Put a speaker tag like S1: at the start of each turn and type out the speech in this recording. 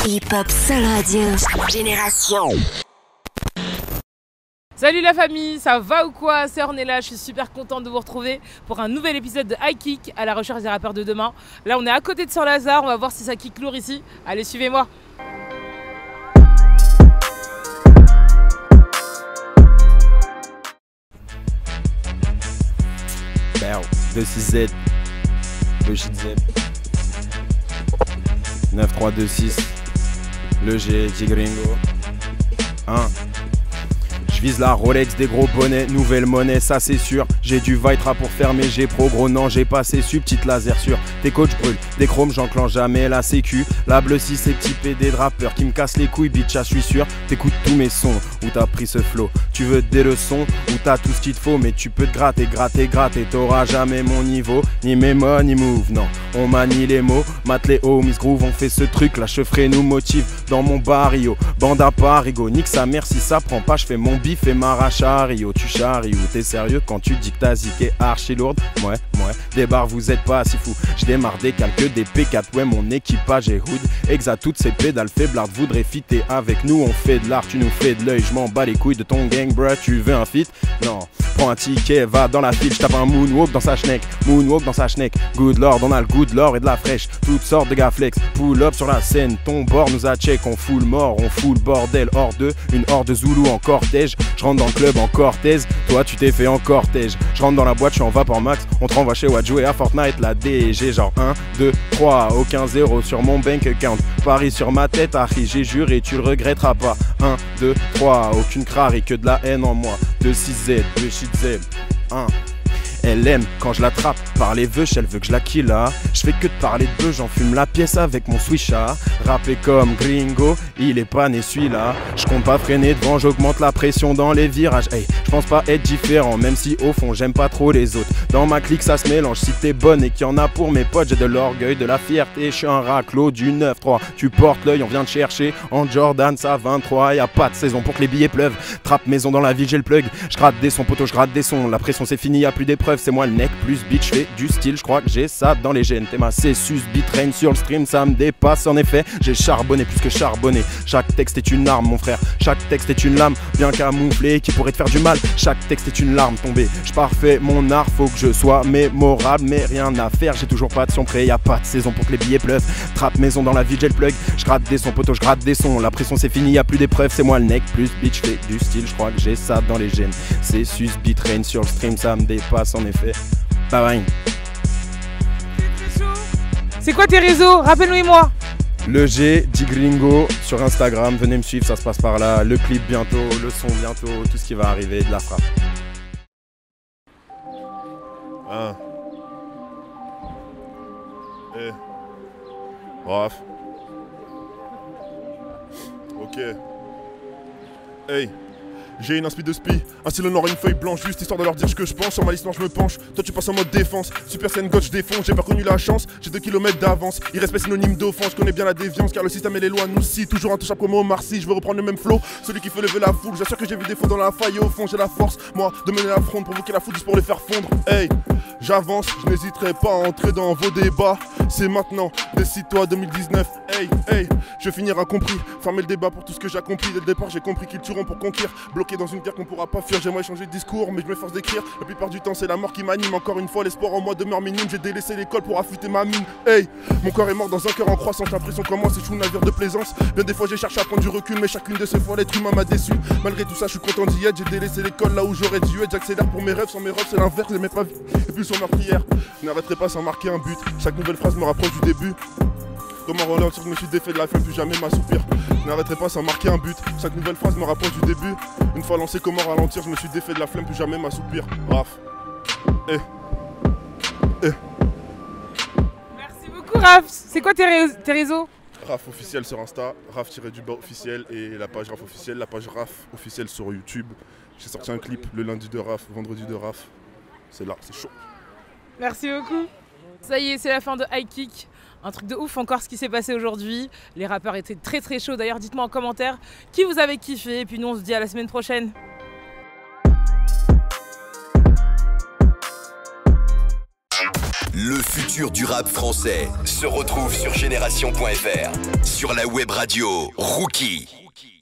S1: Hip Hop Seul Radio, Génération.
S2: Salut la famille, ça va ou quoi? C'est Ornella, je suis super contente de vous retrouver pour un nouvel épisode de High Kick à la recherche des rappeurs de demain. Là on est à côté de Saint-Lazare, on va voir si ça kick lourd ici. Allez, suivez-moi.
S3: Berl, 26Z, le JZ, 9326, le G, Gringo, 1. Je vise la Rolex, des gros bonnets, nouvelle monnaie, ça c'est sûr. J'ai du Vitra pour fermer, j'ai pro gros, non j'ai passé su, petite laser sur tes coachs brûlent, des chromes j'enclenche jamais la sécu. La bleu 6 ces petits PD de rappeurs qui me cassent les couilles, bitch, je suis sûr. T'écoutes tous mes sons, où t'as pris ce flow. Tu veux des leçons, où t'as tout ce qu'il te faut, mais tu peux te gratter, t'auras jamais mon niveau, ni mes mots, ni move, non. On manie les mots, mat les homies groove, on fait ce truc, la chevrée nous motive dans mon barrio. Bande à parigo, nique sa mère si ça prend pas, je fais mon bif et m'arrache à Rio. Tu charries ou t'es sérieux quand tu dis que ta zik est archi lourde? Ouais, des bars vous êtes pas si fous. Je démarre des calques, des P4, ouais mon équipage est hood. Exa toutes ces pédales faiblards voudraient fitter avec nous. On fait de l'art, tu nous fais de l'œil, je m'en bats les couilles de ton gang bruh. Tu veux un feat? Non. Prends un ticket, va dans la file, j'tape un moonwalk dans sa schneck. Moonwalk dans sa schneck. Good lord, on a le good lord et de la fraîche. Toutes sortes de gars flex. Pull up sur la scène, ton bord nous a check. On fout le mort, on fout le bordel. Hors de, une horde de Zoulou en cortège. Je rentre dans le club en cortèse, toi tu t'es fait en cortège. Je rentre dans la boîte, je suis en vapeur max. On te renvoie chez Watt jouer à Fortnite, la DG. Genre 1, 2, 3, aucun zéro sur mon bank account. Paris sur ma tête, Harry, j'ai juré, tu le regretteras pas. 1, 2, 3, aucune crari, que de la haine en moi. 2, 6Z, 2 shit Z, 1. Elle aime quand je l'attrape par les veuches, elle veut que je la kill là. Je fais que de parler de bœuf, j'en fume la pièce avec mon swisha. Rappé comme gringo, il est pas né celui-là. Je compte pas freiner devant, j'augmente la pression dans les virages. Hey, je pense pas être différent, même si au fond j'aime pas trop les autres. Dans ma clique ça se mélange, si t'es bonne et qu'il y en a pour mes potes, j'ai de l'orgueil, de la fierté. Je suis un raclo du 9-3. Tu portes l'œil, on vient te chercher. En Jordan ça 23, y a pas de saison pour que les billets pleuvent. Trappe maison dans la ville, j'ai le plug. Je gratte des sons, poteau, je gratte des sons. La pression c'est fini, y a plus d'épreuves. C'est moi le neck plus bitch, fais du style, je crois que j'ai ça dans les gènes. T'es ma cessus, bitrain sur le stream, ça me dépasse en effet. J'ai charbonné plus que charbonné. Chaque texte est une arme mon frère, chaque texte est une lame bien camouflée qui pourrait te faire du mal. Chaque texte est une larme tombée. Je parfais mon art, faut que je sois mémorable, mais rien à faire, j'ai toujours pas de son prêt. Y a pas de saison pour que les billets pleuvent. Trappe maison dans la ville, j'ai le plug. Je gratte des sons, poteau, je gratte des sons. La pression c'est fini, y a plus d'épreuves. C'est moi le neck plus bitch, fais du style, je crois que j'ai ça dans les gènes. Cessus, bitrain sur le stream, ça me dépasse en effet. Bye bye.
S2: C'est quoi tes réseaux? Rappelle-moi.
S3: Le G, Gringo sur Instagram, venez me suivre, ça se passe par là. Le clip bientôt, le son bientôt, tout ce qui va arriver, de la frappe.
S4: Ah. Eh. Bref. Ok. Hey. J'ai une inspi de spi, un stylo noir et une feuille blanche, juste histoire de leur dire ce que je pense. Sur ma liste non je me penche, toi tu passes en mode défense. Super scène gauche je défonce, j'ai pas connu la chance. J'ai 2 kilomètres d'avance, irrespect synonyme d'offense. Je connais bien la déviance car le système et les lois nous scient. Toujours intouchable comme Omar Sy, je veux reprendre le même flow. Celui qui fait lever la foule, j'assure que j'ai vu des faux dans la faille. Et au fond j'ai la force, moi, de mener la fronde, provoquer la foule juste pour les faire fondre. Hey, j'avance, je n'hésiterai pas à entrer dans vos débats. C'est maintenant, décide-toi 2019. Hey, hey, je vais finir incompris. Fermer le débat pour tout ce que j'ai accompli. Dès le départ j'ai compris qu'ils tueront pour conquérir. Bloqué dans une guerre qu'on pourra pas fuir, j'aimerais changer de discours mais je m'efforce d'écrire. La plupart du temps c'est la mort qui m'anime. Encore une fois l'espoir en moi demeure minime. J'ai délaissé l'école pour affûter ma mine. Hey, mon corps est mort dans un cœur en croissance. L'impression comme moi c'est chou navire de plaisance. Bien des fois j'ai cherché à prendre du recul, mais chacune de ces fois l'être humain m'a déçu. Malgré tout ça je suis content d'y être. J'ai délaissé l'école là où j'aurais dû être. J'accélère pour mes rêves, sans mes rêves c'est l'inverse. J'aimais pas vie et puis sur meurtrière. Je n'arrêterai pas sans marquer un but. Chaque nouvelle phrase me rapproche du début. Comment ralentir, je me suis défait de la flemme, plus jamais m'assoupir. Je n'arrêterai pas sans marquer un but. Chaque nouvelle phrase me rapproche du début. Une fois lancé, comment ralentir, je me suis défait de la flemme, plus jamais m'assoupir. Raf.
S2: Merci beaucoup Raph. C'est quoi tes réseaux?
S4: Raf officiel sur Insta, Raf-du-bas officiel et la page Raf officiel, la page Raf officielle sur YouTube. J'ai sorti un clip le lundi de Raf, vendredi de Raf. C'est là, c'est chaud.
S2: Merci beaucoup. Ça y est, c'est la fin de High Kick. Un truc de ouf encore ce qui s'est passé aujourd'hui. Les rappeurs étaient très très chauds. D'ailleurs, dites-moi en commentaire qui vous avez kiffé. Et puis nous, on se dit à la semaine prochaine.
S5: Le futur du rap français se retrouve sur génération.fr. Sur la web radio Rookie.